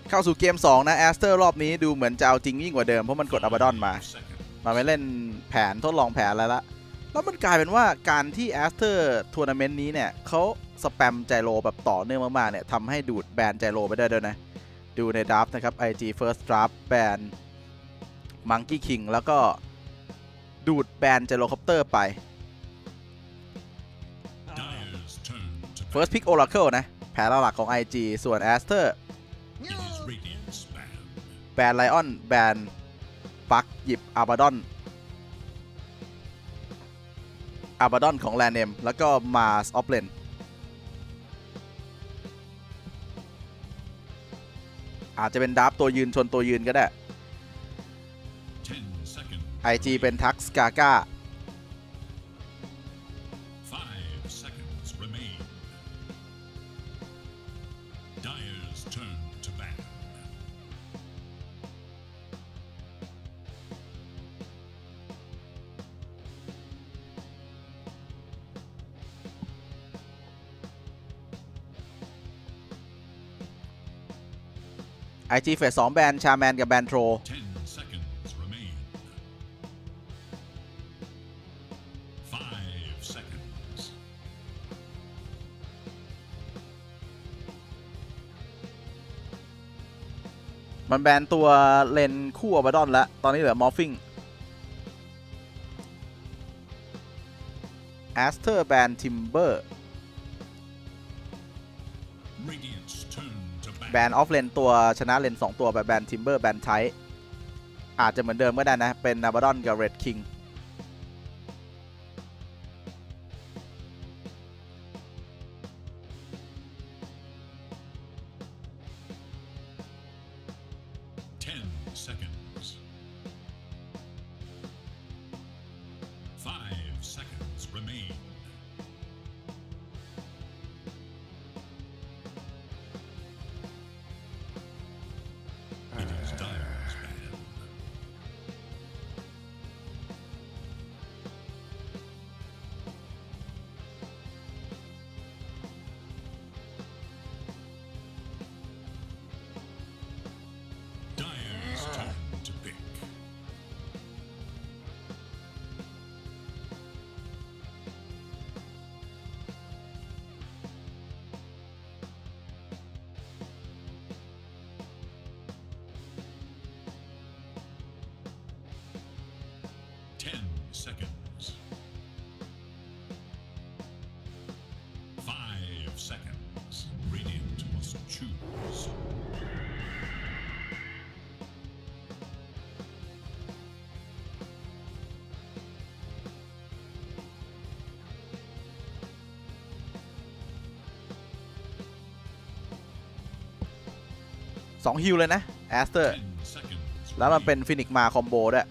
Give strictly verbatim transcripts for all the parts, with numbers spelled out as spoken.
เข้าสู่เกมสองนะแอสเตอร์รอบนี้ดูเหมือนจะเอาจริงยิ่งกว่าเดิมเพราะมันกดอับดอนมามาไม่เล่นแผนทดลองแผนอะไรละแล้วมันกลายเป็นว่าการที่แอสเตอร์ทัวร์นาเมนต์นี้เนี่ยเขาสแปมไจโรแบบต่อเนื่องมากๆเนี่ยทำให้ดูดแบนไจโรไปได้ด้วยนะดูในดราฟต์นะครับ ไอ จี First Draft แบน Monkey King แล้วก็ดูดแบนไจโรคอปเตอร์ไป First Pick Oracle นะแผนหลักของ ไอ จี ส่วน Aster แบนไลออนแบนปักหยิบอาบาดอนอาบาดอนของแลนเนมแล้วก็มาสออฟเลนอาจจะเป็นดับตัวยืนชนตัวยืนก็ได้ ไอ จี เป็นทักสกาก้าไอ จี เฟสสองแบนชาแมนกับแบนโทรมันแบนตัวเลนคู่อับาดอนแล้วตอนนี้เหลือมอร์ฟิงแอสเตอร์แบนทิมเบอร์แบนออฟเลนตัวชนะเลนสองตัวแบบแบนทิมเบอร์แบนไทอาจจะเหมือนเดิมก็ได้นะเป็นอับาดอนกับเรดคิง seconds. Five seconds. Radiant must choose. สองฮิลเลยนะแอสเตอร์แล้วมันเป็นฟินิกมาคอมโบด้วย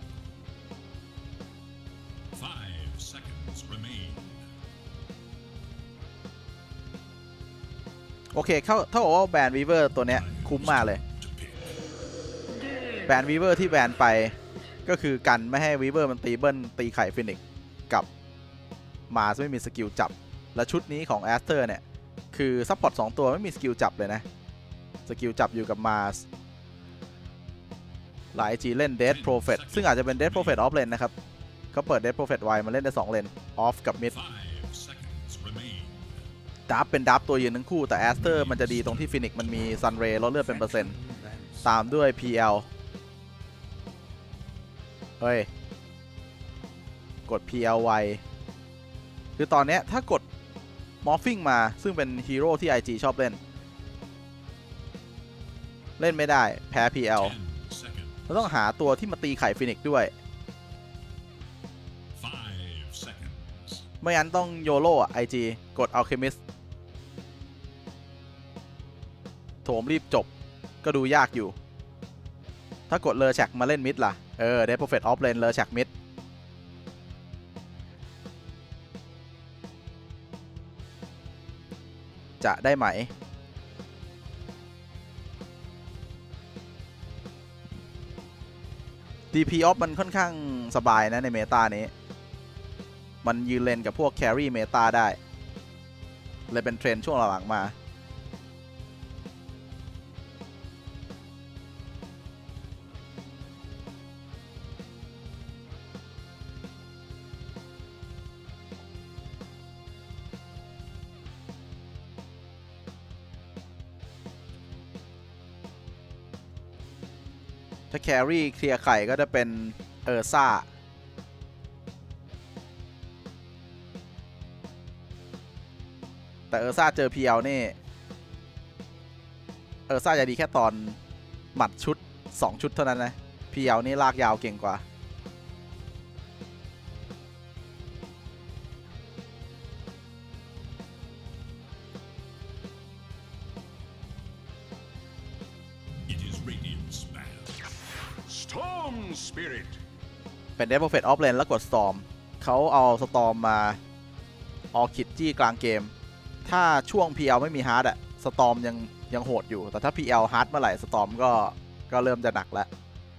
โอเคเข้าเท่ากับว่าแบนวีเวอร์ตัวเนี้ยคุ้มมากเลยแบนวีเวอร์ที่แบนไปก็คือกันไม่ให้วีเวอร์มันตีเบิ้ลตีไข่ฟินิกกับมาไม่มีสกิลจับและชุดนี้ของแอสเตอร์เนี่ยคือซัพพอร์ตสองตัวไม่มีสกิลจับเลยนะสกิลจับอยู่กับมาสหลายจีเล่นเดดโปรเฟตซึ่งอาจจะเป็นเดดโปรเฟตออฟเลนนะครับเขาเปิดเดดโปรเฟตไวมาเล่นได้สองเลนออฟกับมิดดับเป็นดับตัวยืนทั้งคู่แต่แอสเตอร์มันจะดีตรงที่ฟินิกมันมีซันเรย์ลดเลือดเป็นเปอร์เซ็นต์ตามด้วย พี แอล เฮ้ยกด พี แอล ไวคือตอนนี้ถ้ากดมอร์ฟิงมาซึ่งเป็นฮีโร่ที่ ไอ จี ชอบเล่นเล่นไม่ได้แพ้ พี แอล เราต้องหาตัวที่มาตีไข่ฟินิกด้วย ไม่งั้นต้องโยโร่อะ ไอ จี กดอัลเคมิสโถมรีบจบก็ดูยากอยู่ถ้ากดเลอแชกมาเล่นมิดล่ะเออเดดโปรเฟตออฟเลนเลอแชกมิดจะได้ไหม ดี พี ออฟมันค่อนข้างสบายนะในเมตานี้มันยืนเลนกับพวกแครี่เมตาได้เลยเป็นเทรนด์ช่วงหลังๆมาถ้าแครี่เคลียร์ไข่ก็จะเป็นเออร์ซ่าแต่เออร์ซ่าเจอ พี แอล นี่เออร์ซ่าจะดีแค่ตอนหมัดชุดสองชุดเท่านั้นนะ พี แอล นี่ลากยาวเก่งกว่า It is Radiant's man. Storm Spirit เป็น Death Prophet Off Lane แล้วกด Storm เขาเอา Storm มาออคิดจี้กลางเกม ถ้าช่วง พี แอล ไม่มีฮาร์ดอะ Storm ยังยังโหดอยู่ แต่ถ้า พี แอล ฮาร์ดเมื่อไหร่ Storm ก็ก็เริ่มจะหนักแล้ว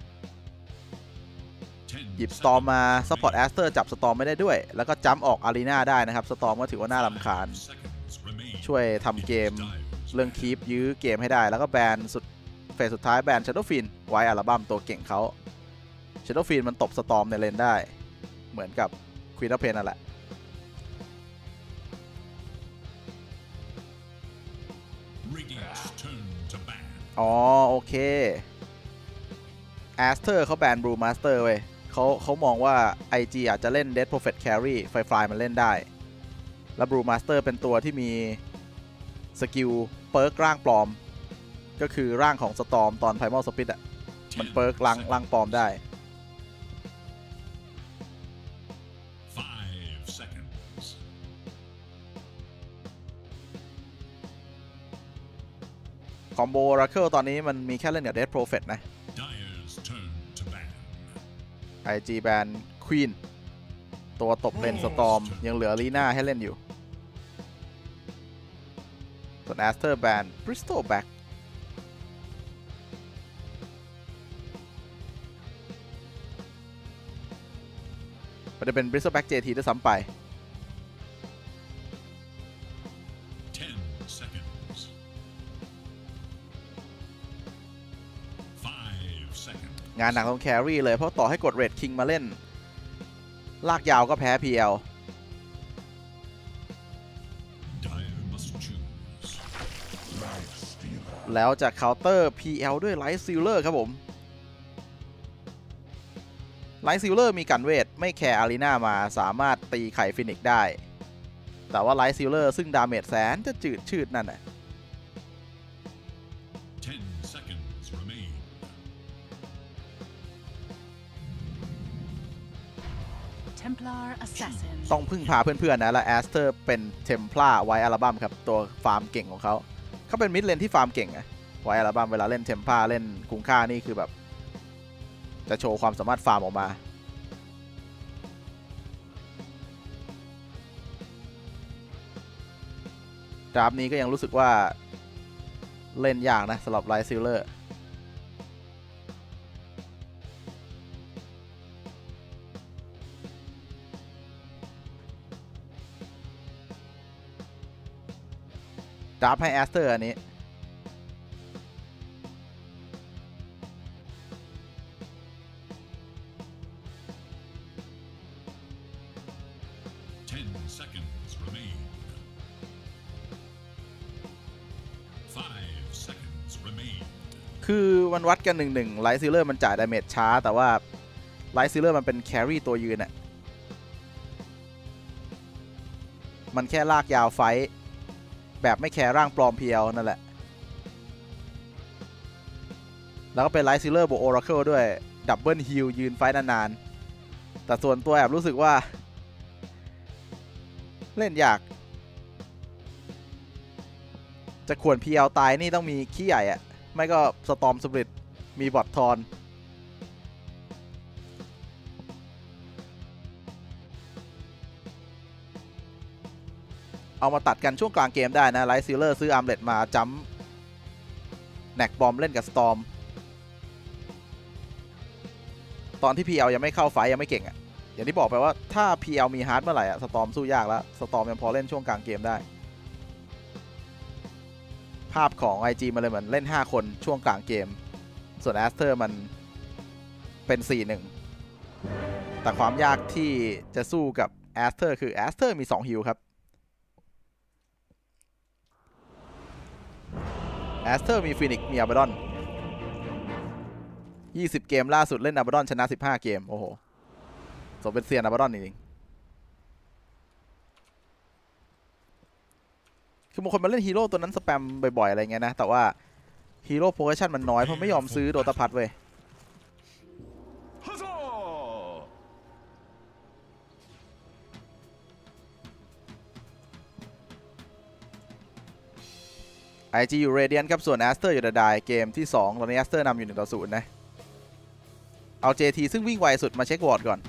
หยิบ Storm มา Support Aster จับ Storm ไม่ได้ด้วย แล้วก็จัมป์ออกอารีนาได้นะครับ Storm ก็ถือว่าน่ารำคาญ ช่วยทำเกมเรื่องคีปยื้อเกมให้ได้ แล้วก็แบนสุดเฟสสุดท้ายแบน Shadowfiend ไว้อัลบั้มตัวเก่งเขา Shadowfiend มันตบ Storm ในเลนได้เหมือนกับ Queen of Pain นั่นแหละ อ๋อโอเค Aster เขาแบน Blue Master เว้ยเขาเขามองว่า ไอ จี อาจจะเล่น Death Prophet Carry ไฟฟลายมันเล่นได้ แล้ว Blue Master เป็นตัวที่มีสกิลเปิร์กร่างปลอม ก็คือร่างของ Storm ตอน Primal Split อ่ะ มันเปิร์กร่างร่างปลอมได้ คอมโบ Oracle ตอนนี้มันมีแค่เล่นกับ Death Prophet นะ ไอ จี แบน Queen ตัวตบเลน Storm ยังเหลือลีน่าให้เล่นอยู่ ส่วน Aster แบน Bristol Back มันจะเป็น Bristol Back เจ ที ด้วยซ้ำไปงานหนักต้องแครี่เลยเพราะต่อให้กดเรดคิงมาเล่นลากยาวก็แพ้ พี แอล แล้วจะเคาน์เตอร์ พี แอล ด้วย Light Sealer ครับผมLight Sealer มีกันเวทไม่แคร์อารีนามาสามารถตีไข่ฟินิกได้แต่ว่า Light Sealer ซึ่งดาเมจแสนจะจืดชืดนั่นน่ะต้องพึ่งพาเพื่อนๆนะและแอสเตอร์เป็นเทมพลาไว้อัลบั้มครับตัวฟาร์มเก่งของเขาเขาเป็นมิดเลนที่ฟาร์มเก่งอะไว้อัลบั้มเวลาเล่นเทมพลาเล่นคุ้งค่านี่คือแบบจะโชว์ความสามารถฟาร์มออกมาดราฟนี้ก็ยังรู้สึกว่าเล่นยากนะสำหรับไลท์ซิลเลอร์ดราฟให้แอสเตอร์อันนี้คือมันวัดกันหนึ่งหนึ่งไลท์ซิลเลอร์มันจ่ายดาเมจช้าแต่ว่าไลท์ซิลเลอร์มันเป็นแครี่ตัวยืนอะมันแค่ลากยาวไฟแบบไม่แคร์ร่างปลอมเพียวนั่นแหละแล้วก็เป็นไลท์ซิลเลอร์บวกโอราเคิลด้วยดับเบิลฮิลยืนไฟนานๆแต่ส่วนตัวแอบรู้สึกว่าเล่นยากจะขวน พี แอล ตายนี่ต้องมีขี้ใหญ่อะไม่ก็สตอมสปริตมีบอททอนเอามาตัดกันช่วงกลางเกมได้นะไลท์ซิลเลอร์ซื้ออาร์มเลตมาจัมป์แน็กบอมเล่นกับสตอมตอนที่ พี แอล ยังไม่เข้าไฟยังไม่เก่งอะ่ะอย่างที่บอกไปว่าถ้า พี แอล มีฮาร์ดเมื่อไหร่อ่ะสตอมสู้ยากแล้วสตอมยังพอเล่นช่วงกลางเกมได้ภาพของ ไอ จี มันเลยเหมือนเล่นห้าคนช่วงกลางเกมส่วนแอสเตอร์มันเป็น สี่หนึ่ง แต่ความยากที่จะสู้กับแอสเตอร์คือแอสเตอร์มีสองฮิลครับแอสเตอร์มีฟินิกซ์มีอัลเบดอนยี่สิบเกมล่าสุดเล่นอาบาดอนชนะสิบห้าเกมโอ้โหสมเป็นเซียนอาบาดอนจริงๆคือบางคนมาเล่นฮีโร่ตัวนั้นสแปมบ่อยๆอะไรเงี้ยนะแต่ว่าฮีโร่โพซิชั่นมันน้อยเพราะไม่ยอมซื้อโดตาพัทเว้ยไอจีอยู่เรเดียนครับส่วนแอสเตอร์อยู่ดายเกมที่สองตอนนี้แอสเตอร์นำอยู่หนึ่งต่อศูนย์นะเอา เจ ที ซึ่งวิ่งไวสุดมาเช็ควอร์ดก่อน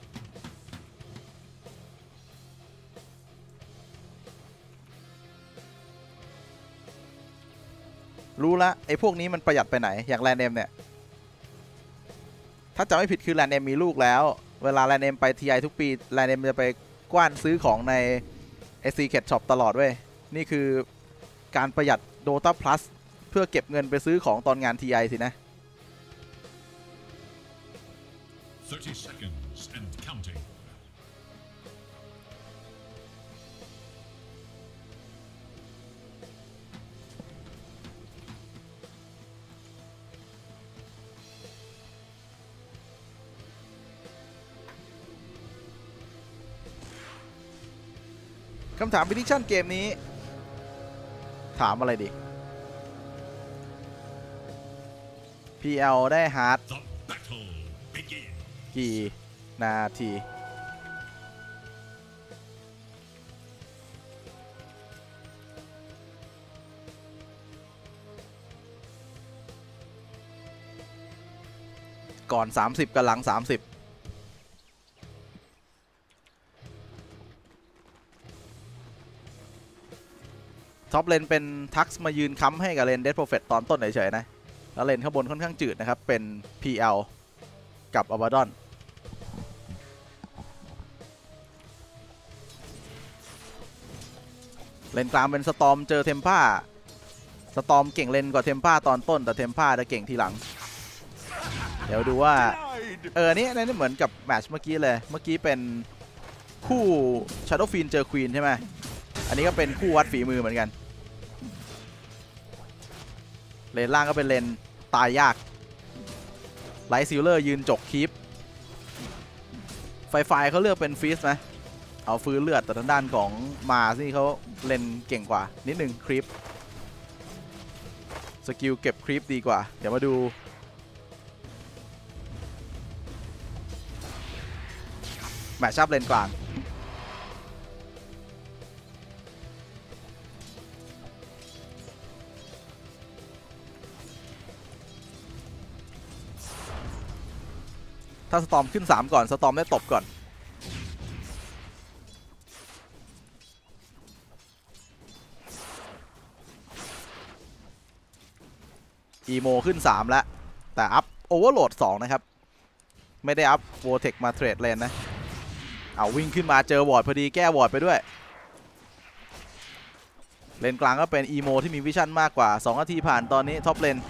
รู้ละไอ้พวกนี้มันประหยัดไปไหนอย่างแลนเอมเนี่ยถ้าจำไม่ผิดคือแลนเอมมีลูกแล้วเวลาแลนเอมไปทีไอทุกปีแลนเอมจะไปกว้านซื้อของใน เอ ซี เค Shop ตลอดเว้ยนี่คือการประหยัด Dota Plus เพื่อเก็บเงินไปซื้อของตอนงาน ที ไอ สินะ thirty seconds and counting. คำถาม prediction เกมนี้ถามอะไรดี พี แอล ได้ฮาร์ด The battle begins. กี่นาทีก่อนสามสิบกับหลังสามสิบท็อปเลนเป็นทักซ์มายืนค้ำให้กับเลนเดดโปรเฟตตอนต้นเฉยๆนะแล้วเลนข้างบนค่อนข้างจืดนะครับเป็น พี แอล กับอาบาดอนเลนกลางเป็นสตอมเจอเทมป้าสตอมเก่งเลนกว่าเทมป้าตอนต้นแต่เทมป้าจะเก่งทีหลังเดี๋ยวดูว่าเออนี่นี่เหมือนกับแมตช์เมื่อกี้เลยเมื่อกี้เป็นคู่ Shadow Fiend เจอ Queen ใช่ไหมอันนี้ก็เป็นคู่วัดฝีมือเหมือนกันเลนล่างก็เป็นเลนตายยากไลท์ซิลเลอร์ยืนจกคีปไฟไฟเขาเลือกเป็นฟีสนะเอาฟื้นเลือดแต่ทางด้านของมาซี่เขาเลนเก่งกว่านิดนึงคลิปสกิลเก็บคลิปดีกว่าเดี๋ยวมาดูแมตช์อัพเลนกลางถ้าสตอมขึ้นสามก่อนสตอมได้ตบก่อนอีโมขึ้นสามแล้วแต่อัพโอเวอร์โหลดสองนะครับไม่ได้อัพโวเทคมาเทรดเลนนะเอาวิ่งขึ้นมาเจอวอร์ดพอดีแก้วอร์ดไปด้วยเลนกลางก็เป็นอีโมที่มีวิชั่นมากกว่าสองนาทีผ่านตอนนี้ท็อปเลน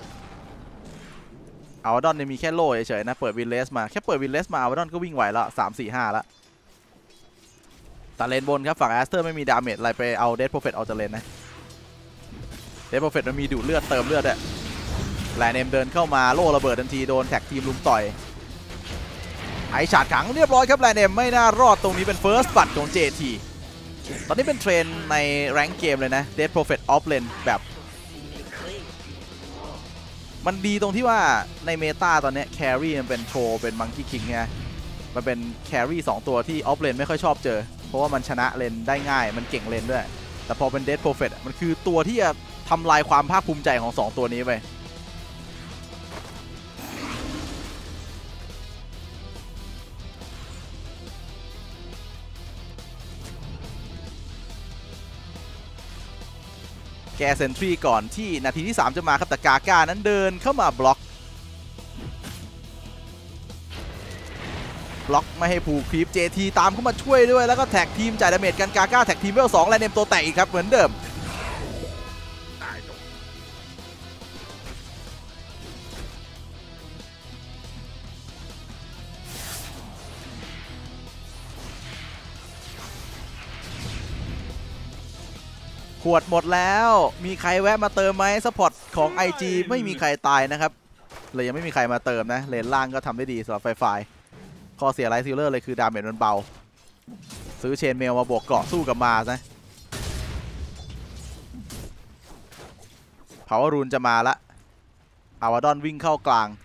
อาดอนเนี่ยมีแค่โล่เฉยๆนะเปิดวินเลสมาแค่เปิดวินเลสมาอาดอนก็วิ่งไหวแล้วสาม สี่ ห้าแล้วแต่เลนบนครับฝั่งแอสเตอร์ไม่มีดาเมจอะไรไปเอาเดดโปรเฟตเอาจากเลนนะเดดโปรเฟตมันมีดูดเลือดเติมเลือดด้วยแลนเอมเดินเข้ามาโล่ระเบิดทันทีโดนแท็กทีมลุมต่อยไอฉาดขังเรียบร้อยครับแลนเอมไม่น่ารอดตรงนี้เป็นเฟิร์สบัตของ เจ ที ตอนนี้เป็นเทรนในแรงเกมเลยนะเดดโปรเฟตออฟเลนแบบมันดีตรงที่ว่าในเมตาตอนนี้แครี่มันเป็นโทรเป็นมังคีคิงไงมันเป็นแครี่สองตัวที่ออฟเลนไม่ค่อยชอบเจอเพราะว่ามันชนะเลนได้ง่ายมันเก่งเลนด้วยแต่พอเป็นเดดโปรเฟตมันคือตัวที่จะทำลายความภาคภูมิใจของสองตัวนี้ไปแกเซนทรีก่อนที่นาทีที่สามจะมาครับแต่กาก้านั้นเดินเข้ามาบล็อกบล็อกไม่ให้ผูกคลิป เจ ที ตามเข้ามาช่วยด้วยแล้วก็แท็กทีมจ่ายดาเมจกันกาก้าแท็กทีมเวลสองแลนเนมตัวแตกอีกครับเหมือนเดิมขวดหมดแล้วมีใครแวะมาเติมไหมซัพพอร์ตของ ไอ จี ไม่มีใครตายนะครับเลยยังไม่มีใครมาเติมนะเลนล่างก็ทำได้ดีสำหรับไฟไฟข้อเสียไลท์ซิลเลอร์เลยคือดาเมจมันเบาซื้อเชนเมลมาบวกเกราะสู้กับมาซะพาวเวอร์รูนจะมาละอาวาดอนวิ่งเข้ากลาง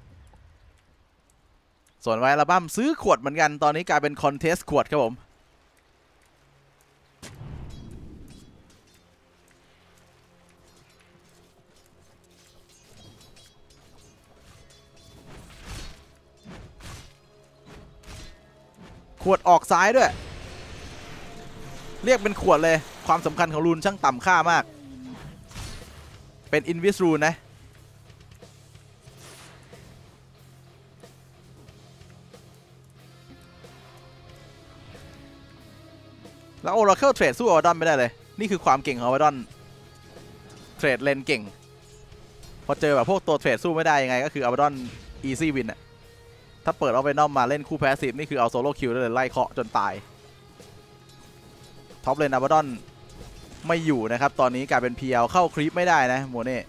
ส่วนไวอัลบั้มซื้อขวดเหมือนกันตอนนี้กลายเป็นคอนเทสต์ขวดครับผมขวดออกซ้ายด้วยเรียกเป็นขวดเลยความสำคัญของรูนช่างต่ำค่ามากเป็นอินวิสรูนนะแล้ว Oracle เทรดสู้อวาดอนไม่ได้เลยนี่คือความเก่งของอวาดอนเทรดเลนเก่งพอเจอแบบพวกตัวเทรดสู้ไม่ได้ยังไงก็คืออวาดอนอีซี่วินอะถ้าเปิดเอาไปนอมมาเล่นคู่แพสซีฟนี่คือเอาโซโล่คิวได้เลยไล่เคาะจนตายท็อปเลนอวาดอนไม่อยู่นะครับตอนนี้กลายเป็น พี แอล เข้าคลิปไม่ได้นะโมเน่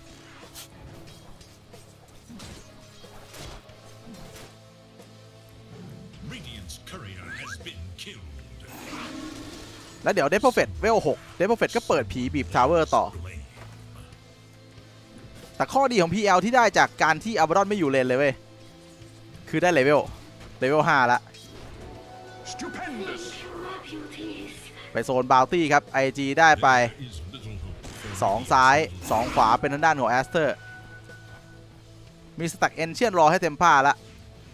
แล้วเดี๋ยวเดฟโปรเฟตเวลหกเดฟโปรเฟตก็เปิดผีบีบทาวเวอร์ต่อแต่ข้อดีของ พี แอล ที่ได้จากการที่อวาดอนไม่อยู่เลนเลยเว้ยคือได้เลเวลเลเวลห้าละไปโซนบาวตี้ครับ ไอ จี ได้ไปสองซ้ายสองขวาเป็นทางด้านของแอสเตอร์มีสแต็กเอนเชียนรอให้เต็มผ้าละ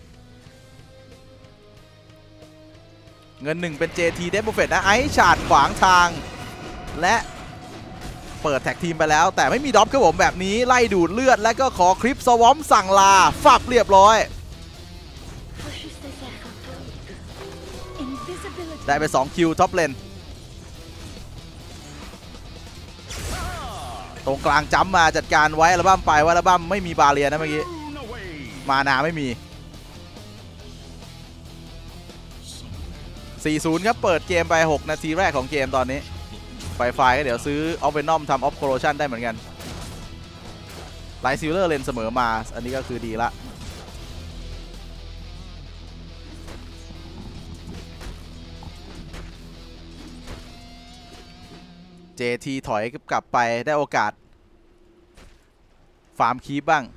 เงินหนึ่งเป็น เจ ที เดฟโปรเฟตนะไอชาร์ดขวางทางและเปิดแท็กทีมไปแล้วแต่ไม่มีด็อปครับผมแบบนี้ไล่ดูดเลือดและก็ขอคลิปสวอมสั่งลาฝับเรียบร้อยได้ไปสองคิวท็อปเลนตรงกลางจัมมาจัดการไว้อัลบั้มไปว่าอัลบั้มไม่มีบาเรียนะเมื่อกี้มานาไม่มี สี่ศูนย์ ครับเปิดเกมไปหกนาทีแรกของเกมตอนนี้ไฟไฟก็เดี๋ยวซื้อออฟเวนอมทำออฟโคโรชันได้เหมือนกันไลท์ซิลเลอร์เลนเสมอมาอันนี้ก็คือดีละ เจ ที ถอยกลับไปได้โอกาสฟาร์มคีปบ้าง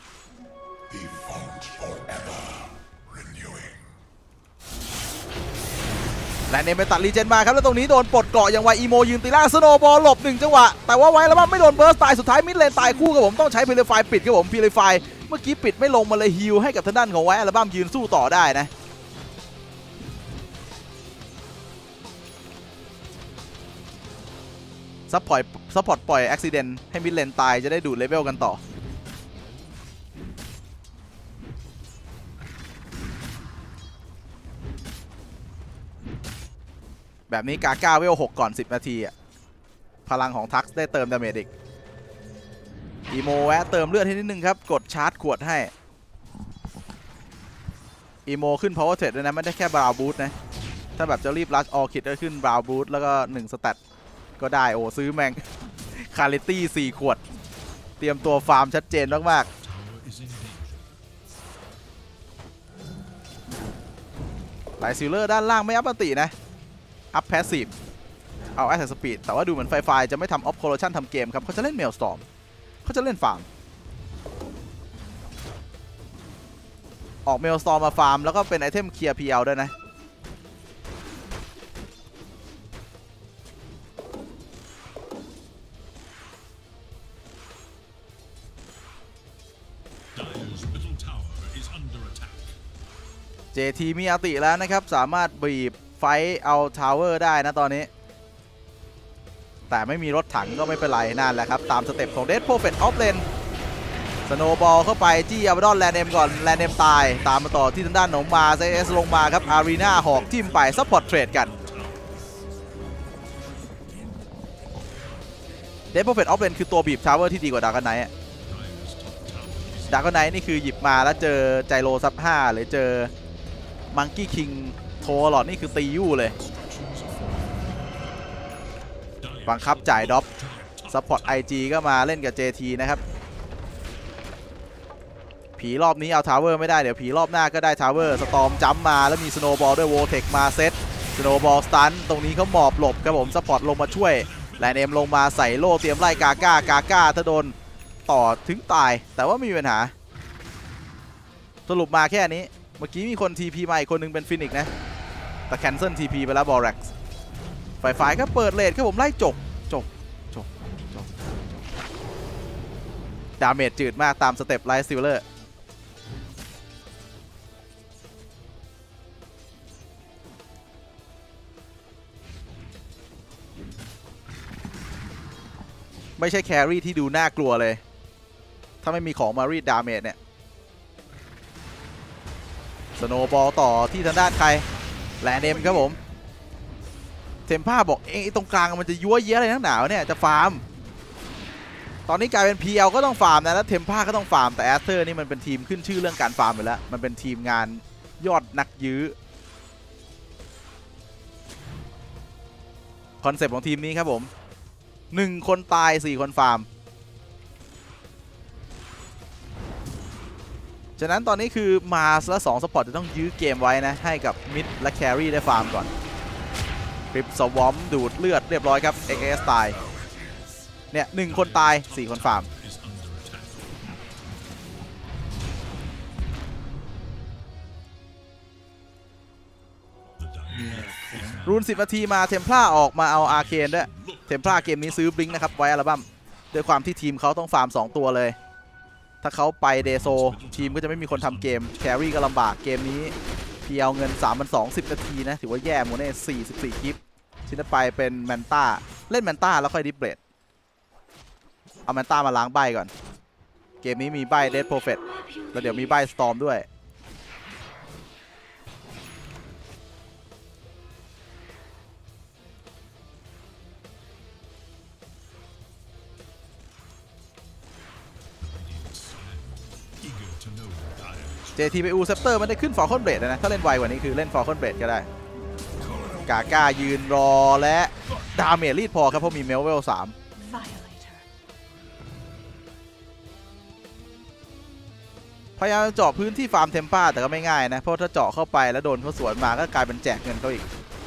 และเนมไปตัดรีเจนมาครับแล้วตรงนี้โดนปลดเกราะอย่างไวอีโมยืนตีล่างสโนบอลหลบหนึ่งจังหวะแต่ว่าไว้แล้วไม่โดนเบิร์สตายสุดท้ายมิดเลนตายคู่กับผมต้องใช้พิลิฟายปิดครับผมพิลิฟายเมื่อกี้ปิดไม่ลงมาเลยฮิลให้กับทางด้านของไว้อัลบั้มยืนสู้ต่อได้นะซัพพอร์ตซัพพอร์ตปล่อยอุบิเหตุให้มิดเลนตายจะได้ดูดเลเวลกันต่อแบบนี้กาก้าเวลหกก่อนสิบนาทีอ่ะพลังของทักซ์ได้เติมดาเมจอีกอีโมแวะเติมเลือดให้นิดนึงครับกดชาร์จขวดให้อีโมขึ้น power trade ด้วยนะไม่ได้แค่บราวบูทนะถ้าแบบจะรีบรัชออคิดก็ขึ้นบราวบูทแล้วก็หนึ่งสแตทก็ได้โอ้ซื้อแมงคาลิตี้สี่ขวดเตรียมตัวฟาร์มชัดเจนมากๆไลท์ซิลเลอร์ด้านล่างไม่อัพปฏินะอัพแพสซีฟเอาแอสเซสสปีดแต่ว่าดูเหมือนไฟไฟจะไม่ทำออฟโคโลชันทำเกมครับเขาจะเล่นเมลสตอร์มเขาจะเล่นฟาร์มออกเมลสตอร์มมาฟาร์มแล้วก็เป็นไอเทมเคลียร์ พี แอล ด้วยนะเจ ที มีอัลติแล้วนะครับสามารถบีบไฟเอาทาวเวอร์ได้นะตอนนี้แต่ไม่มีรถถังก็ไม่เป็นไรนั่นแหละครับตามสเต็ปของเดดโปรเฟตออฟเลนสโนบอลเข้าไปจี้อัลบดอนแลนเนมก่อนแลนเนมตายตามมาต่อที่ทางด้านหนองมาเซเอสลงมาครับอารีนาหอกทิมไปซัพพอร์ตเทรดกันเดดโปรเฟตออฟเลนคือตัวบีบทาวเวอร์ที่ดีกว่าดาร์กไนท์ดาร์กไนท์นี่คือหยิบมาแล้วเจอไจโรซับห้าหรือเจอมังกี้คิงโทรหลอดนี่คือตียู่เลยบังคับจ่ายด็อปซัพพอร์ต ไอ จี ก็มาเล่นกับ เจ ที นะครับ พีผีรอบนี้เอาทาวเวอร์ไม่ได้เดี๋ยวผีรอบหน้าก็ได้ทาวเวอร์สตอมจัมมาแล้วมีสโนว์บอลด้วยโวเทคมาเซตสโนว์บอลสตันตรงนี้เขาหมอบหลบครับผมสปอร์ตลงมาช่วยแลนเอ็มลงมาใส่โล่เตรียมไล่กาก้ากาก้าถ้าโดนต่อถึงตายแต่ว่าไม่มีปัญหาสรุปมาแค่นี้เมื่อกี้มีคน ที พี มาอีกคนนึงเป็นฟินิกนะแต่แคนเซิล ที พี ไปแล้วบอลแร็กซ์ฝ่ายฝ่ายก็เปิดเลทครับผมไล่จกจกจกจกดาเมจจืดมากตามสเต็ปไลท์ซิลเลอร์ไม่ใช่แครี่ที่ดูน่ากลัวเลยถ้าไม่มีของมารีดดาเมจเนี่ยสโนว์บอลต่อที่ทางด้านใครแลนเดมครับผมเทมป้าบอกเอ้ตรงกลางมันจะยั่วเย้อะไรนักหนาวเนี่ยจะฟาร์มตอนนี้กลายเป็น พี แอล ก็ต้องฟาร์มนะแล้วเทมป้าก็ต้องฟาร์มแต่แอสเตอร์นี่มันเป็นทีมขึ้นชื่อเรื่องการฟาร์มไปแล้วมันเป็นทีมงานยอดนักยื้อคอนเซปต์ของทีมนี้ครับผมหนึ่งคนตายสี่คนฟาร์มฉะนั้นตอนนี้คือมาสและสองสปอร์ตจะต้องยื้อเกมไว้นะให้กับมิดและแครี่ได้ฟาร์มก่อนคลิปสวอมดูดเลือดเรียบร้อยครับ เอ็กซ์ เอส ตายเนี่ยหนึ่งคนตายสี่คนฟาร์มรูนสิบนาทีมาเทมพลาออกมาเอาอาร์เคนด้วยเทมพลาเกมนี้ซื้อบลิงค์นะครับไว้อัลบั้มด้วยความที่ทีมเขาต้องฟาร์มสองตัวเลยถ้าเขาไปเดโซทีมก็จะไม่มีคนทำเกมแครี่ก็ลำบากเกมนี้เพียวเงิน สามพันสองร้อย สิบ นาทีนะถือว่าแย่โมเน่สี่สิบสี่คลิปชิ้นต่อไปเป็นแมนต้าเล่นแมนต้าแล้วค่อยดิฟเบรดเอาแมนต้ามาล้างใบก่อนเกมนี้มีใบเดดโปรเฟตแล้วเดี๋ยวมีใบสตอร์มด้วยเจ ที ไปอูเซปเตอร์มันได้ขึ้นฟอลคอนเบรดนะถ้าเล่นไวกว่านี้คือเล่นฟอลคอนเบรดก็ได้กาก้ายืนรอและดาเมจรีดพอครับเพราะมีเมลเวลสามพยายามเจาะพื้นที่ฟาร์มเทมป้าแต่ก็ไม่ง่ายนะเพราะถ้าเจาะเข้าไปแล้วโดนเขาสวนมาก็กลายเป็นแจกเงินเขาอีก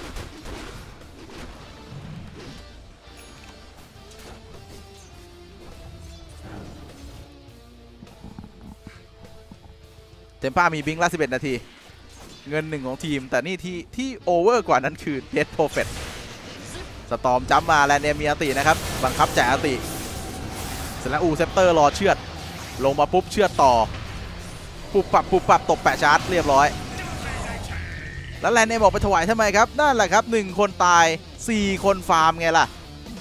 เทมป้ามีบิงค์ละสิบเอ็ดนาทีเงินหนึ่งของทีมแต่นี่ที่ที่โอเวอร์กว่านั้นคือเดดโปรเฟตสตอมจัมมาแลนเดมมีอาตินะครับบังคับแจกอาติเสร็จแล้วอูเซปเตอร์รอเชือดลงมาปุ๊บเชือดต่อปุบปับปุบปับตบแปะชาร์จเรียบร้อยแล้วแลนเดมบอกไปถวายทำไมครับนั่นแหละครับหนึ่งคนตายสี่คนฟาร์มไงล่ะ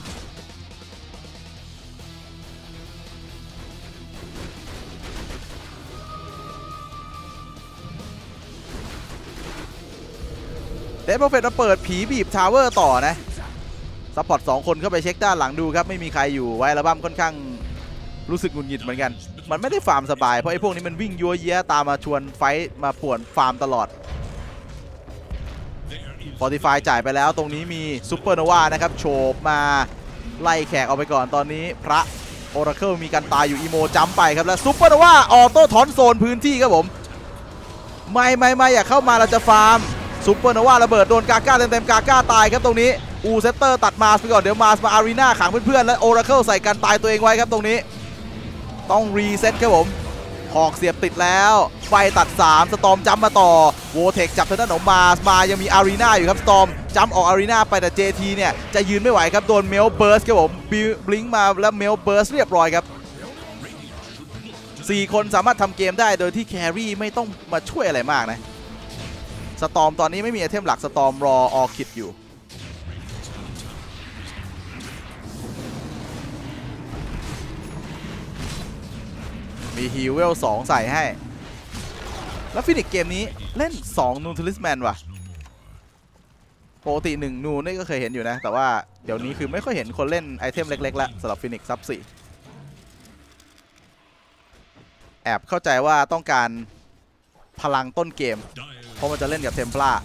เดดโปรเฟตมาเปิดผีบีบทาวเวอร์ต่อนะซัพพอร์ตสองคนเข้าไปเช็คด้านหลังดูครับไม่มีใครอยู่ไว้ระบ้มค่อนข้างรู้สึกหงุดหงิดเหมือนกันมันไม่ได้ฟาร์มสบายเพราะไอ้พวกนี้มันวิ่งยัวเยี้ยตามมาชวนไฟท์มาป่วนฟาร์มตลอดฟอร์ติฟายจ่ายไปแล้วตรงนี้มีซูเปอร์โนวานะครับโฉบมาไล่แขกเอาไปก่อนตอนนี้พระโอราเคิลมีการตายอยู่อีโมจัมไปครับแล้วซูเปอร์โนวาออโต้ถอนโซนพื้นที่ครับผมไม่ไม่ไม่อยากเข้ามาเราจะฟาร์มซูเปอร์โนวาระเบิดโดนกาก้าเต็มๆกาก้าตายครับตรงนี้อูเซตเตอร์ตัดมาสไปก่อนเดี๋ยวมาสมาอารีนาขังเพื่อนๆและโอราเคิลใส่กันตายตัวเองไว้ครับตรงนี้ต้องรีเซ็ตครับผมหอกเสียบติดแล้วไฟตัดสามสตอมจัมมาต่อโวเทคจับทางด้านของมาสมายังมีอารีนาอยู่ครับสตอมจัมออกอารีนาไปแต่ เจ ที เนี่ยจะยืนไม่ไหวครับโดนเมลเบิร์สครับผมบลิงมาแล้วเมลเบิร์สเรียบร้อยครับสี่คนสามารถทำเกมได้โดยที่แครี่ไม่ต้องมาช่วยอะไรมากนะสตอมตอนนี้ไม่มีไอเทมหลักสตอมรอออคิดอยู่มีฮีเวลสองใส่ให้แล้วฟินิกเกมนี้เล่นสองนูทูลิสแมนว่ะปกติหนึ่งนูนี่ก็เคยเห็นอยู่นะแต่ว่าเดี๋ยวนี้คือไม่ค่อยเห็นคนเล่นไอเทมเล็กๆแล้วสำหรับฟินิกซับสี่แอบเข้าใจว่าต้องการพลังต้นเกมเพราะมันจะเล่นกับเทมพลา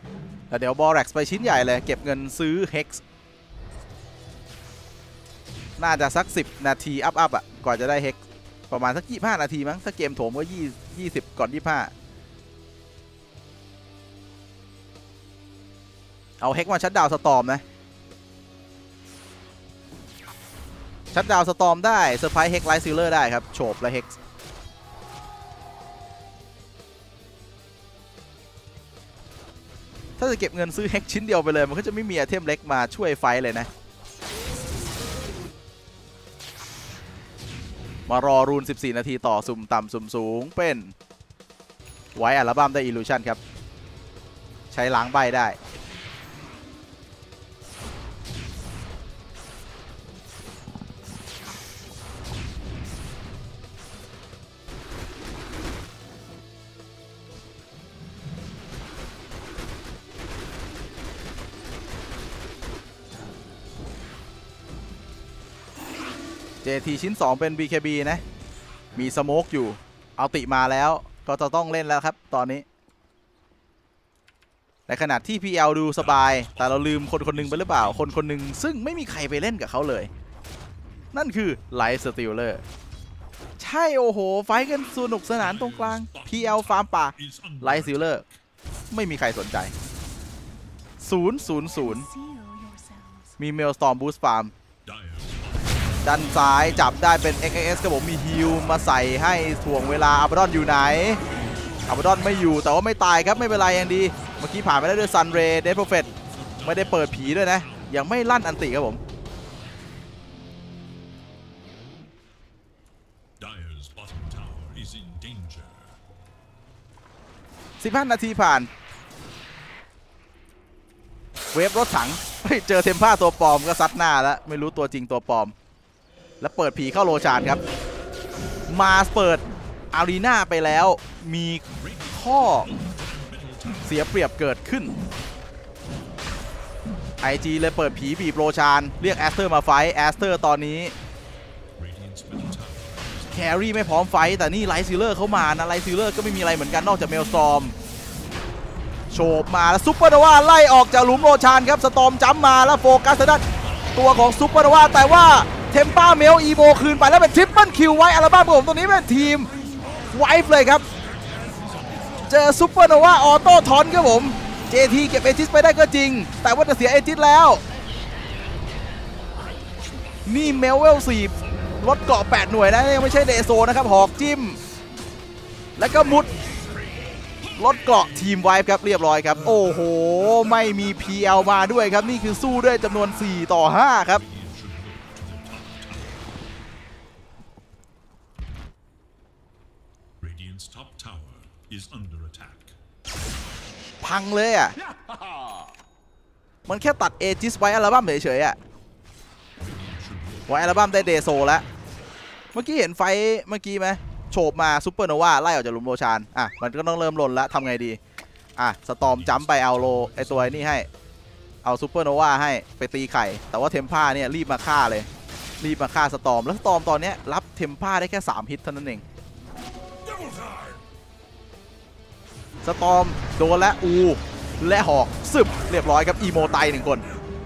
แล้วเดี๋ยวบอลแร็กซ์ไปชิ้นใหญ่เลยเก็บเงินซื้อเฮกซ์น่าจะสักสิบนาทีอัพอัพอ่ะก่อนจะได้เฮกประมาณสักยี่สิบห้านาทีมั้งถ้าเกมโถมก็ยี่ยี่สิบก่อนยี่สิบห้าเอาเฮกมาชัดดาวสตอมนะชัดดาวสตอมได้เซอร์ไพรส์เฮกไลท์ซิลเลอร์ได้ครับโฉบและเฮกถ้าจะเก็บเงินซื้อเฮกชิ้นเดียวไปเลยมันก็จะไม่มีไอเทมเล็กมาช่วยไฟเลยนะมารอรูนสิบสี่นาทีต่อสุ่มต่ำสุ่มสูงเป็นไว้อัลบั้มได้อิลูชันครับใช้ล้างใบได้เจ ที ชิ้นสองเป็น บี เค บี นะมีสโมกอยู่เอาติมาแล้วก็จะต้องเล่นแล้วครับตอนนี้ในขณะที่ พี แอล ดูสบายแต่เราลืมคนคนนึงไปหรือเปล่าคนคนนึงซึ่งไม่มีใครไปเล่นกับเขาเลยนั่นคือไลท์สติลเลอร์ใช่โอ้โหไฟกันสนุกสนานตรงกลาง พี แอล ฟาร์มป่าไลท์สติลเลอร์ไม่มีใครสนใจศูนย์ ศูนย์ ศูนย์มีเมลสตอร์มบูสต์ฟาร์มด้านซ้ายจับได้เป็น เอ็กซ์ เอ เอส ครับผมมีฮิลมาใส่ให้ถ่วงเวลาอับดอนอยู่ไหนอับดอนไม่อยู่แต่ว่าไม่ตายครับไม่เป็นไรยังดีเมื่อกี้ผ่านไปได้ด้วยซันเรย์เดดโปรเฟตไม่ได้เปิดผีด้วยนะยังไม่ลั่นอันติครับผมสิบห้านาทีผ่านเวฟรถถังเจอเทมพ่าตัวปลอมก็ซัดหน้าแล้วไม่รู้ตัวจริงตัวปลอมแล้วเปิดผีเข้าโลชานครับมาเปิดอารีนาไปแล้วมีข้อเสียเปรียบเกิดขึ้น ไอ จี เลยเปิดผีบีบโลชานเรียกแอสเตอร์มาไฟท์แอสเตอร์ตอนนี้แครี่ไม่พร้อมไฟท์แต่นี่ไลท์ซิลเลอร์เข้ามานะไลท์ซิลเลอร์ก็ไม่มีอะไรเหมือนกันนอกจากเมลสตอร์มโฉบมาแล้วซุปเปอร์โนวาไล่ออกจากหลุมโลชานครับสตอร์มจัมมาแล้วโฟกัสด้านตัวของซุปเปอร์โนวาแต่ว่าเทมป้าเมลอีโมคืนไปแล้วเป็นทริปเปิลคิวไว้อัลบั้มผมตัวนี้เป็นทีมไวฟ์เลยครับเจอซุปเปอร์โนวาออโต้ทอนครับผม เจ ที เก็บเอจิสไปได้ก็จริงแต่ว่าจะเสียเอจิสแล้วนี่เมลเวลสี่ลดเกาะแปดหน่วยนะยังไม่ใช่เดโซนะครับหอกจิ้มแล้วก็มุดลดเกราะทีมไวฟ์ครับเรียบร้อยครับโอ้โหไม่มี พี แอล มาด้วยครับนี่คือสู้ด้วยจำนวนสี่ต่อห้าครับพังเลยอ่ะมันแค่ตัดเอจิสไว้อัลบั้มเฉยๆอ่ะไว้อัลบั้มได้เดโซแล้วเมื่อกี้เห็นไฟเมื่อกี้ไหมโฉบมาซุปเปอร์โนวาไล่ออกจากหลุมโลชานอ่ะมันก็ต้องเริ่มหล่นแล้วทำไงดีอ่ะสตอมจัมไปเอาโลไอตัวนี้ให้เอาซุปเปอร์โนวาให้ไปตีไข่แต่ว่าเทมพ่าเนี่ยรีบมาฆ่าเลยรีบมาฆ่าสตอมแล้วสตอมตอนนี้รับเทมพ่าได้แค่สามฮิตเท่านั้นเองสตอมโดนและอูและหอกซึบเรียบร้อยครับอีโมไตหนึ่งคน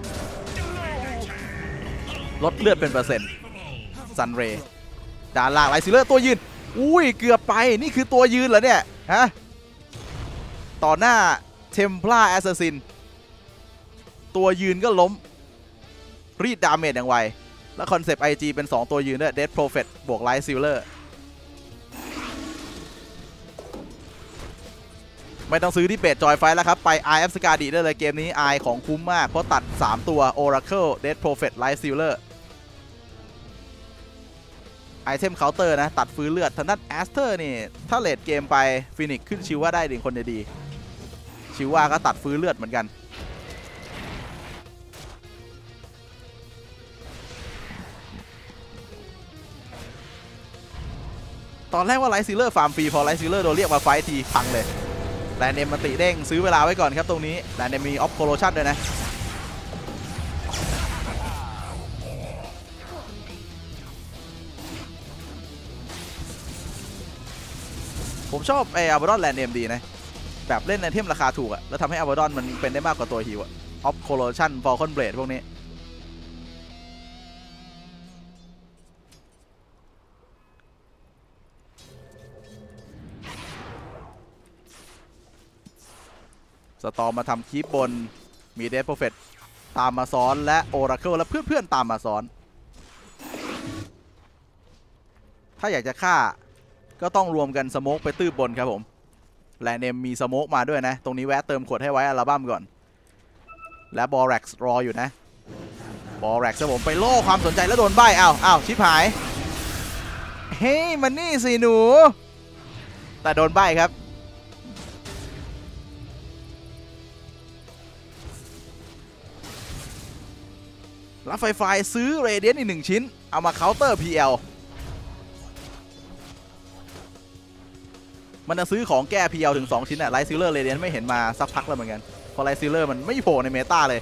ลดเลือดเป็นเปอร์เซ็นต์ซันเรย์ด้านล่างไลซิลเลอร์ตัวยืนอุ้ยเกือบไปนี่คือตัวยืนเหรอเนี่ยฮะต่อหน้าเทมพลาแอสซัสซินตัวยืนก็ล้มรีดดาเมจอย่างไวแล้วคอนเซปต์ ไอ จี เป็นสองตัวยืนด้วยเดดโปรเฟตบวกไลซิลเลอร์ไม่ต้องซื้อที่เบสจอยไฟแล้วครับไป ไอ เอฟ Skadi ได้เลยเกมนี้ I ของคุ้มมากเพราะตัดสามตัว Oracle Dead Prophet Light Sealer ไอเทมเคาน์เตอร์นะตัดฟื้นเลือดทางด้านแอสเตอร์นี่ถ้าเลดเกมไปฟินิกขึ้นชิวว่าได้ดึงคนดีชิวว่าก็ตัดฟื้นเลือดเหมือนกันตอนแรกว่าไลท์ซิลเลอร์ฟาร์มฟรีพอไลท์ซิลเลอร์โดนเรียกมาไฟทีพังเลยแลนเดมมันติเด้งซื้อเวลาไว้ก่อนครับตรงนี้แลนเดมมีออฟโคโลชั่นด้วยนะผมชอบไออัลบาดอนแลนเดมดีนะแบบเล่นไอเทมราคาถูกอะแล้วทำให้อัลบาดอนมันเป็นได้มากกว่าตัวฮิวอะออฟโคโลชั่นฟอลคอนเบลดพวกนี้สตอมมาทำคีบบนมีเดธโปรเฟตตามมาซ้อนและโอราเคิลและเพื่อนๆตามมาซ้อนถ้าอยากจะฆ่าก็ต้องรวมกันสโมกไปตื้บบนครับผมแลนเนมมีสโมกมาด้วยนะตรงนี้แวะเติมขวดให้ไว้อัลบั้มก่อนและบอแร็กซ์รออยู่นะบอแร็กซ์ครับผมไปโล่ความสนใจแล้วโดนใบ้อ้าวอ้าวชิบหายเฮ้ยมันนี่สิหนูแต่โดนใบ้ครับรับไฟไฟซื้อเรเดียนอีกหนึ่งชิ้นเอามาเคาน์เตอร์ พี แอล มันจะซื้อของแก้ พี แอล ถึงสองชิ้นอะไลท์ซิลเลอร์เรเดียนไม่เห็นมาสักพักแล้วเหมือนกันพอไลท์ซิลเลอร์มันไม่โผล่ในเมตาเลย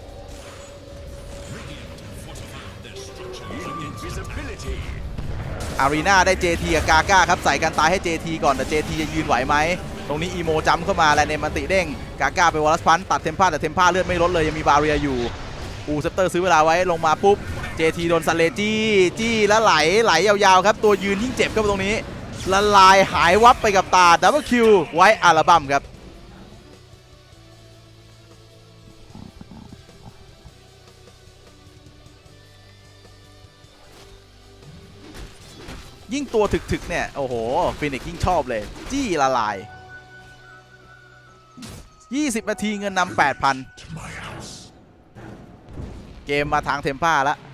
Invisibility. อารีนาได้ เจ ที กับกาก้าครับใส่กันตายให้ เจ ที ก่อนแต่ เจ ที จะยืนไหวไหมตรงนี้อีโมจัมเข้ามาแลนเนมมันติเด้งกาก้าไปวอลลัสพันตัดเทมพ่าแต่เทมพ่าเลือดไม่ลดเลยยังมีบาเรียอยู่อูเซปเตอร์ซื้อเวลาไว้ลงมาปุ๊บ เจ ที โดนซันเลจี้จี้แล้วไหลไหลยาวๆครับตัวยืนยิ่งเจ็บครับตรงนี้ละลายหายวับไปกับตาดับเบิลคิวไว้อัลบั้มครับยิ่งตัวถึกๆเนี่ยโอ้โหฟินิกซ์ยิ่งชอบเลยจี้ละลายยี่สิบนาทีเงินนำ แปดพัน เกมมาทางเทมพ่าแล้ว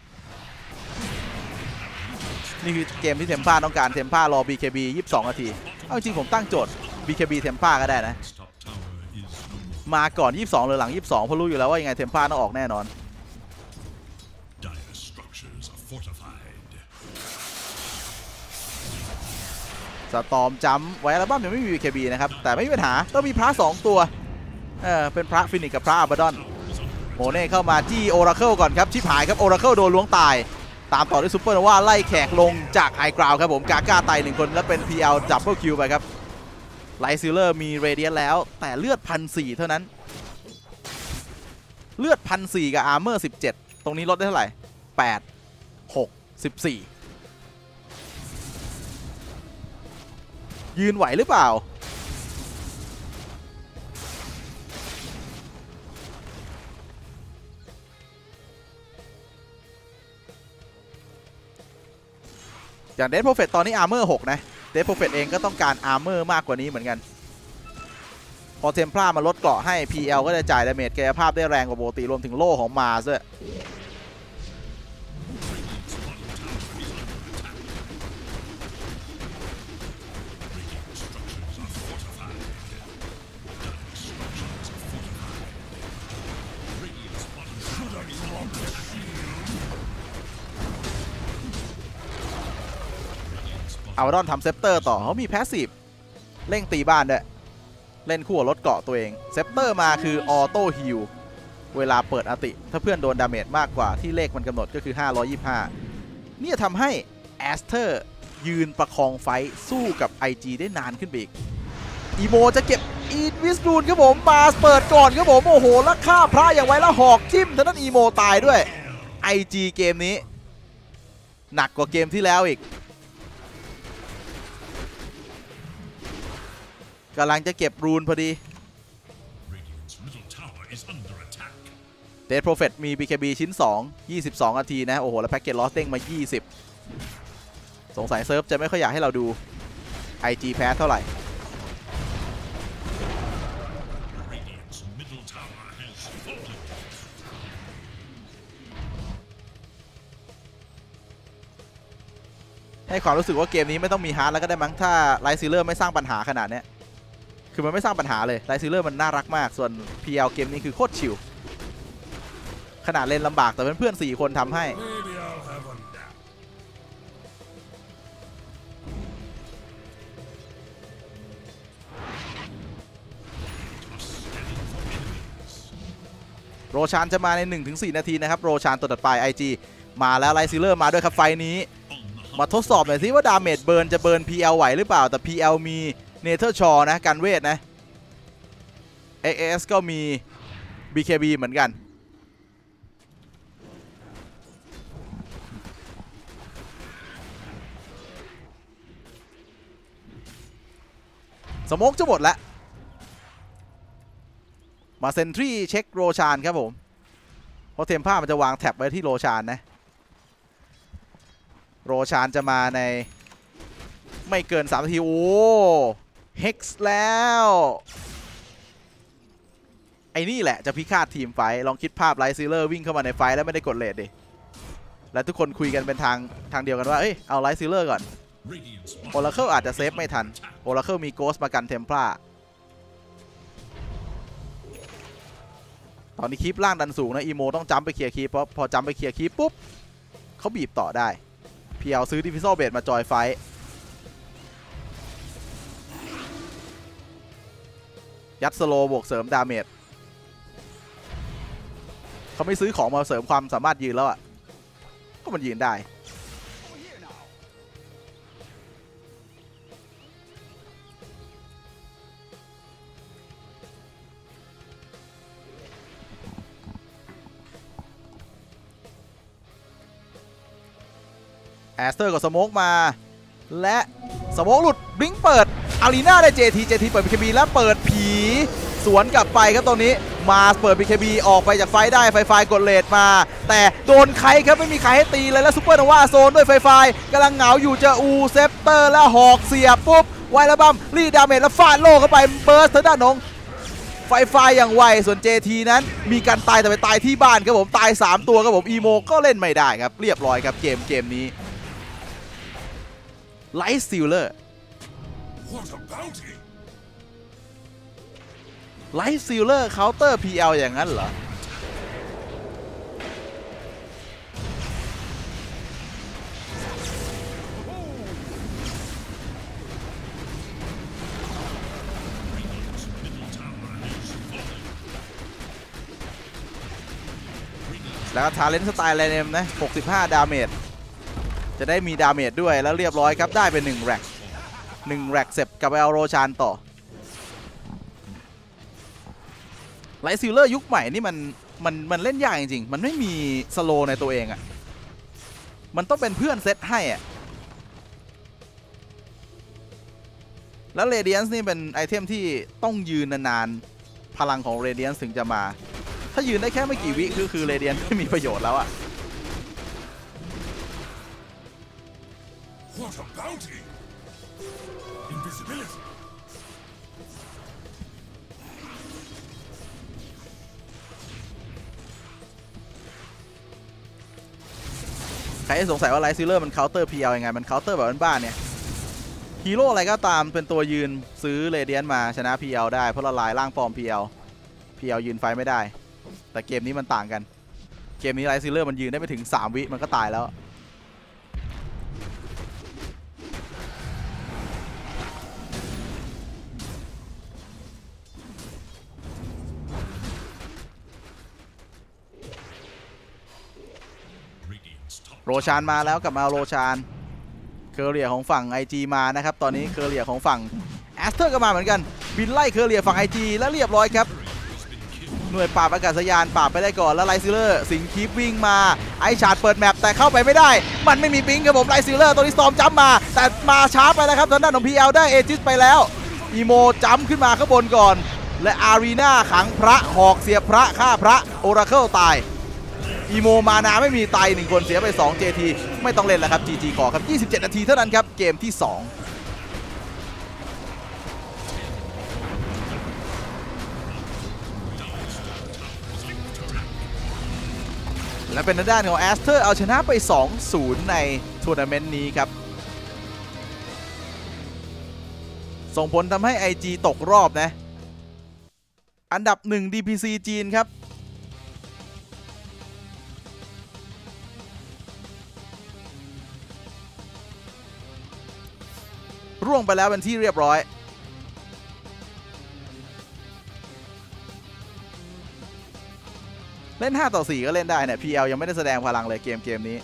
นี่คือเกมที่เทมพ่าต้องการเทมพ่ารอ บี เค บี ยี่สิบสองนาทีเอาจริงผมตั้งโจทย์ บี เค บี เทมพ่าก็ได้นะมาก่อนยี่สิบสองหรือหลังยี่สิบสองเพราะรู้อยู่แล้วว่ายังไงเทมพ่าต้องออกแน่นอนสตอมจัมไว้แล้วบ้างยังไม่มี บี เค บี นะครับแต่ไม่มีปัญหาต้องมีพระสองตัวเออเป็นพระฟินิกกับพระอาบาดอนโมเน่เข้ามาจี้โอราเคิลก่อนครับชิบหายครับโอราเคิลโดนล้วงตายตามต่อด้วยซุปเปอร์โนวาไล่แขกลงจากไฮกราวครับผมกาก้าตายหนึ่งคนแล้วเป็น พี แอล ดับเบิลคิวไปครับไลท์ซิลเลอร์มีเรเดียนแล้วแต่เลือดพันสี่เท่านั้นเลือดพันสี่กับอาร์เมอร์สิบเจ็ดตรงนี้ลดได้เท่าไหร่แปด หก สิบสี่ยืนไหวหรือเปล่าอย่างเดธโปรเฟตตอนนี้อาร์เมอร์หกนะเดธโปรเฟตเองก็ต้องการอาร์เมอร์มากกว่านี้เหมือนกันพอเทมพลามาลดเกราะให้ พี แอล ก็จะจ่ายดาเมจกายภาพได้แรงกว่าปกติรวมถึงโล่ของมาซะอาร์ดอนทำเซปเตอร์ต่อเขามีแพสซีฟเร่งตีบ้านด้วยเล่นคู่กับรถเกาะตัวเองเซปเตอร์มาคือออโต้ฮิลเวลาเปิดอติถ้าเพื่อนโดนดาเมจมากกว่าที่เลขมันกำหนดก็คือห้าร้อยยี่สิบห้านี่จะทำให้แอสเทอร์ยืนประคองไฟสู้กับ ไอ จี ได้นานขึ้นไปอีกอีโมจะเก็บอีนวิสรูนครับผมมาเปิดก่อนครับผมโอ้โหแล้วฆ่าพระอย่างไว้แล้วหอกจิ้มท่านั้นอีโมตายด้วย ไอ จี เกมนี้หนักกว่าเกมที่แล้วอีกกำลังจะเก็บรูนพอดีเดธโปรเฟตมี บี เค บี ชิ้นสอง ยี่สิบสองนาทีนะโอ้โหแล้วแพ็กเกจลอสเด้งมายี่สิบสงสัยเซิร์ฟจะไม่ค่อยอยากให้เราดู ไอ จี แพ้เท่าไหร่ให้ความรู้สึกว่าเกมนี้ไม่ต้องมีฮาร์ดแล้วก็ได้มั้งถ้าไลท์ซิลเลอร์ไม่สร้างปัญหาขนาดนี้คือมันไม่สร้างปัญหาเลยไลท์ซิลเลอร์มันน่ารักมากส่วน พี แอล เกมนี้คือโคตรชิลขนาดเล่นลำบากแต่เพื่อนๆสี่คนทำให้โรชานจะมาใน หนึ่งถึงสี่ นาทีนะครับโรชานตัวตัดปลาย ไอ จี มาแล้วไลท์ซิลเลอร์มาด้วยครับไฟนี้มาทดสอบหน่อยสิว่าดาเมจเบิร์นจะเบิร์น พี แอล ไหวหรือเปล่าแต่ พี แอล มีเนเธอร์ชอนะกันเวทนะ เอ เอส ก็มี บี เค บี เหมือนกันสโมกจะหมดแล้วมาเซนทรีเช็คโรชานครับผมเพราะเทมพ่ามันจะวางแท็บไว้ที่โรชานนะโรชานจะมาในไม่เกินสามนาทีโอ้เฮกซ์แล้วไอ้นี่แหละจะพิฆาตทีมไฟลองคิดภาพไลท์ซีเลอร์วิ่งเข้ามาในไฟแล้วไม่ได้กดเลทดิแล้วทุกคนคุยกันเป็นทางทางเดียวกันว่าเอ้ยเอาไลท์ซีเลอร์ก่อนโอราเคิลอาจจะเซฟไม่ทันโอราเคิลมีโกสมากันเทมพลาตอนนี้คลิปล่างดันสูงนะอีโมต้องจัมไปเคลียร์คลิปเพราะพอจัมไปเคลียร์คลิปปุ๊บเขาบีบต่อได้พีเอลซื้อดิฟิโซเบดมาจอยไฟยัดสโลบวกเสริมดาเมจเขาไม่ซื้อของมาเสริมความสามารถยืนแล้วอ่ะก็มันยืนได้แอสเตอร์กับสโมกมาและสโมกหลุดบลิงเปิดอารีนาได้ เจ ที เจ ที เปิด บี เค บี แล้วเปิดผีสวนกลับไปครับตรงนี้มาเปิด บี เค บี ออกไปจากไฟได้ไฟไฟกดเลทมาแต่โดนใครครับไม่มีใครให้ตีเลยแล้วซุปเปอร์โนวาโซนด้วยไฟไฟกำลังเหงาอยู่เจออูเซปเตอร์และหอกเสียบปุ๊บไวระบัมรีดาเมจแล้วฟาดโลเข้าไปเบิร์สทางด้านของไฟไฟอย่างไวส่วน เจ ที นั้นมีการตายแต่ไปตายที่บ้านครับผมตายสามตัวครับผมอีโมก็เล่นไม่ได้ครับเรียบร้อยครับเกมเกมนี้ไลท์ซิลเลอร์ไลท์ซิลเลอร์เคาน์เตอร์ พี แอล อย่างนั้นเหรอแล้วก็ทาเลนต์สไตล์ไลเนมนะหกสิบห้าดาเมจจะได้มีดาเมจด้วยแล้วเรียบร้อยครับได้เป็นหนึ่งแร็กหนึ่งแร็กเสร็จกับเอาโรชานต่อไลท์ซิลเลอร์ยุคใหม่นี่มันมันมันเล่นยากจริงๆมันไม่มีสโลในตัวเองอะ่ะมันต้องเป็นเพื่อนเซตให้อะ่ะแล้วเรเดียนส์นี่เป็นไอเทมที่ต้องยืนนานๆพลังของเรเดียนส์ถึงจะมาถ้ายืนได้แค่ไม่กี่วิคือคือเรเดียนไม่มีประโยชน์แล้วอะ่ะWhat a bounty! Invisibility. ใครสงสัยว่าไลท์ซิลเลอร์มันเคาน์เตอร์ พี แอล ยังไงมันเคาน์เตอร์แบบบ้านๆเนี่ยฮีโร่อะไรก็ตามเป็นตัวยืนซื้อเรเดียนมาชนะ พี แอล ได้เพราะละลายร่างฟอร์ม พี แอล พี แอล ยืนไฟไม่ได้แต่เกมนี้มันต่างกันเกมนี้ไลท์ซิลเลอร์มันยืนได้ไปถึงสามวิมันก็ตายแล้วโรชานมาแล้วกับมาโรชานเคอร์เรียของฝั่ง ไอ จี มานะครับตอนนี้เคอร์เรียของฝั่งแอสเตอร์ก็มาเหมือนกันบินไล่เคอร์เรียฝั่ง ไอ จี แล้วเรียบร้อยครับหน่วยปราบอากาศยานปราบไปได้ก่อนแล้วไลท์ซิลเลอร์สิงคีปวิ่งมาไอชาร์ดเปิดแมปแต่เข้าไปไม่ได้มันไม่มีปิงครับผมไลท์ซิลเลอร์ตัวนี้สตอมจัมมาแต่มาช้าไปแล้วครับทางด้านของ พี แอล ได้เอจิสไปแล้วอีโมจัมขึ้นมาข้างบนก่อนและอารีนาขังพระหอกเสียพระฆ่าพระโอราเคิลตายอีโมมานาไม่มีตายหนึ่งคนเสียไปสอง เจ ที ไม่ต้องเล่นแล้วครับ จี จี ขอครับยี่สิบเจ็ดนาทีเท่านั้นครับเกมที่สองและเป็นทางด้านของแอสเตอร์เอาชนะไป สองศูนย์ ในทัวร์นาเมนต์นี้ครับส่งผลทำให้ ไอ จี ตกรอบนะอันดับหนึ่ง ดี พี ซี จีนครับร่วงไปแล้วเป็นที่เรียบร้อยเล่นห้าต่อสี่ก็เล่นได้เนี่ย พี แอล ยังไม่ได้แสดงพลังเลยเกมเกมนี้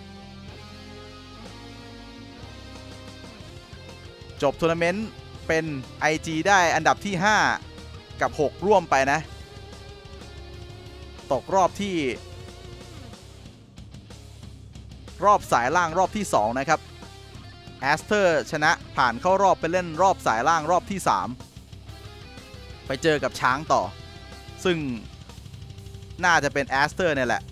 จบทัวร์นาเมนต์เป็น ไอ จี ได้อันดับที่ห้ากับหกร่วมไปนะตกรอบที่รอบสายล่างรอบที่สองนะครับแอสเตอร์ชนะผ่านเข้ารอบไปเล่นรอบสายล่างรอบที่สามไปเจอกับช้างต่อซึ่งน่าจะเป็นแอสเตอร์เนี่ยแหละ